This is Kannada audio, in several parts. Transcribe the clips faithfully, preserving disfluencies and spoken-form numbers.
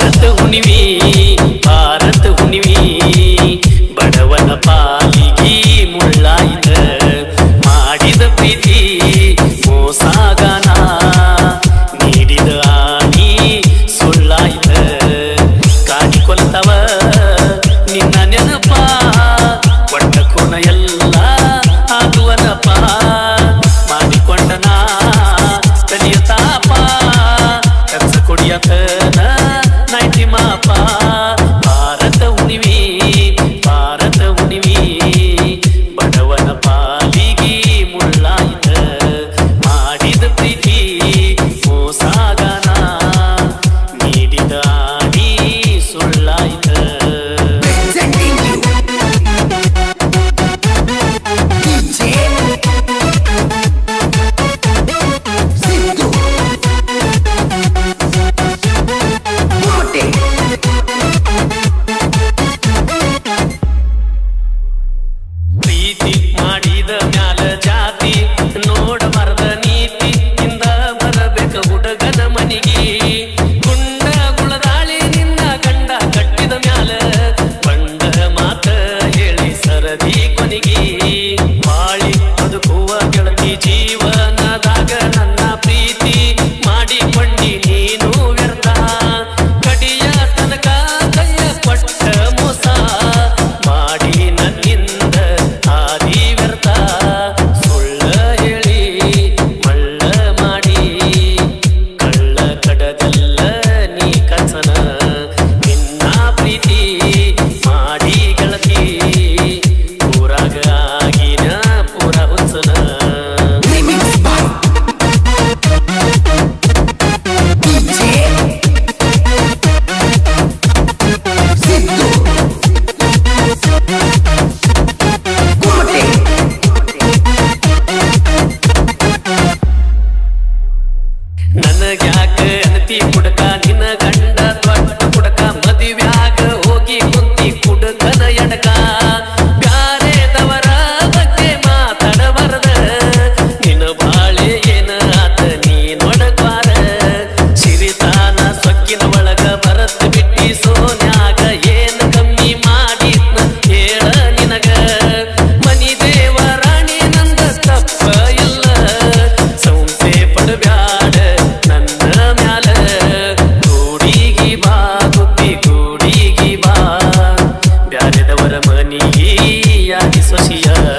ಭಾರತ ಹುಣಿವಿ ಭಾರತ ಹುಣಿವಿ ಬಡವನ ಪಾಲಿಗೆ ಮುಳ್ಳಾಯಿತ ಮಾಡಿದ ಪ್ರೀತಿ ಮೋಸಾಗನ ನೀಡಿದ ಆಣಿ ಸುಳ್ಳಾಯಿತ ಕಾಡಿಕೊಲ್ತವ ನಿನ್ನ ನೆನಪ ಒಟ್ಟ ಕೋನ ಎಲ್ಲ ಆಗುವನಪ ಮಾಡಿಕೊಂಡನ ಕಲಿಯ ತಾಪ ಕನಸ ಕೊಡಿಯತನ ನೈಟಿ ಮಾಪ ಭಾರತ ಹುಣಿವಿ ಭಾರತ ಹುಣಿವಿ ಬಡವನ ಪಾಲಿಗೆ ಮುಳ್ಳಾಯಿತ ಮಾಡಿದ ಪ್ರೀತಿ ಮೋಸಾಗನ ನೀಡಿದ ಆಣಿ ಸುಳ್ಳಾಯಿತ ಪ್ರೀತಿ ಮಾಡಿದ ಮ್ಯಾಲ ಜಾತಿ ನೋಡಬಾರದ ನೀತಿ ಇಂದ ಬರಬೇಕ ಹುಡುಗನ ಮನಿಗೆ ಗುಂಡ ಗುಳದಾಳಿ ನಿನ್ನ ಗಂಡ ಕಟ್ಟಿದ ಮ್ಯಾಲ ಬಂಡ ಮಾತ ಹೇಳಿ ಸರದಿ ಕೊನಿಗೆ ಬಾಳಿ ಬದುಕುವ ಗೆಳತಿ ಜೀವನದಾಗ ನನ್ನ ಪ್ರೀತಿ ಮಾಡಿಕೊಂಡಿ ನೀನು ವ್ಯರ್ಥ ಕಡಿಯ ತನಕ ಕೈಯ ಕೊಟ್ಟ ಮೋಸ ಮಾಡಿ ನನ್ನಿಂದ ಆದಿ ವ್ಯರ್ಥ ಸುಳ್ಳ ಹೇಳಿ ಮಳ್ಳ ಮಾಡಿ ಕಳ್ಳ ಕಡದಲ್ಲ ನೀ ಕಸನ ನಿನ್ನ ಪ್ರೀತಿ ಮಾಡಿ ಗೆಳತಿ ಊರಾಗ ಆಗಿನ ಪೂರ ಹುಚ್ಚನ ನನಗ್ಯಾಕ ಅನತಿ ಕುಡಕ ನಿನ್ನ ಗಂಡ ದೊಡ್ಡ ಕುಡಕ ಮದುವ್ಯಾಗ ಹೋಗಿ ಕುಂತಿ ಕುಡಕನ ಎಡಕ ಬ್ಯಾರೆದವರ ಬಗ್ಗೆ ಮಾತಾಡಬಾರದ ನಿನ್ನ ಬಾಳೆ ಏನ ಆತ ನೀ ನೋಡಕ್ವಾರ ಸಿರಿತಾನ ಸೊಕ್ಕಿನ ಒಳಗ ಬರತ್ ಬಿಟ್ಟಿ ಸೋನ್ಯಾಗ ಏನ್ ಕಮ್ಮಿ ಮಾಡಿದ್ನ ಹೇಳ ನಿನಗ ಮನಿ ದೇವರಾಣಿ ನಂದ ತಪ್ಪ ಇಲ್ಲ ಸಂಸೆ ಪಡಬ್ಯಾಡ ನನ್ನ ಮ್ಯಾಲ ಗೂಡಿಗಿ ಬಾ ಗುಬ್ಬಿ ಗೂಡಿಗಿ ಬಾ ಬ್ಯಾರೆದವರ ಮನಿಗೆ ಯಾಗಿ ಸೊಸಿಯ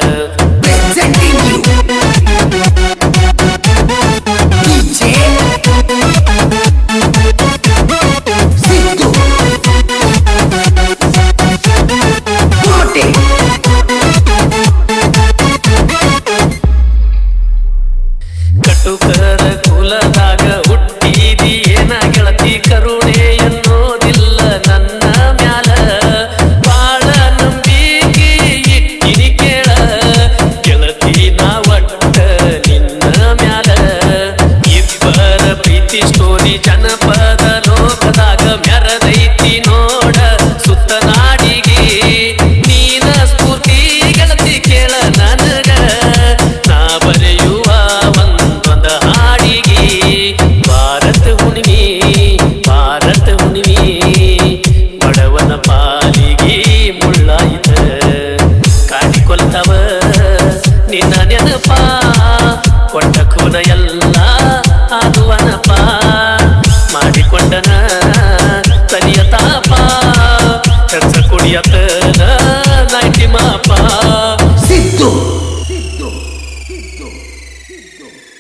ಕಟುಕರ ಕುಲದಾಗ ಹುಟ್ಟಿದಿ ಏನ ಗೆಳತಿ ಕರುಣೆ ಎನ್ನೋದಿಲ್ಲ ನನ್ನ ಮ್ಯಾಲ ಬಾಳ ನಂಬಿಕೆ ಇಟ್ಟಿನಿ ಕೇಳ ಗೆಳತಿ ನಾ ಒಟ್ಟ ನಿನ್ನ ಮ್ಯಾಲ ಇಬ್ಬರ ಪ್ರೀತಿ ಸ್ಟೋರಿ ಜನಪದ ಲೋಕದಾಗ ಮೆರದೈತಿ ನೋಡ ಸುತ್ತ ನಾಡಿಗೆ ನೀನ ಸ್ಫೂರ್ತಿ ಗೆಳತಿ ಕೇಳ ನನಗ ನಾ ಬರೆಯುವ ಒಂದೊಂದ ಹಾಡಿಗೆ ಭಾರತ ಹುಣಿವಿ ಭಾರತ ಹುಣಿವಿ ಬಡವನ ಪಾಲಿಗೆ ಮುಳ್ಳಾಯಿತ ಕಾಡಿಕೊಲ್ತವ ನಿನ್ನ ನೆನಪ ಕೊಟ್ಟ ಕೋನ ಎಲ್ಲ ಆಗುವನಪ ಮಾಡಿಕೊಂಡನ ತನಿಯ ತಾಪ ಕನಸ ಕುಡಿಯತನ ನೈಟಿ ಮಾಪ ಸಿದ್ದು ಸಿದ್ದು ಸಿದ್ದು ಸಿದ್ದು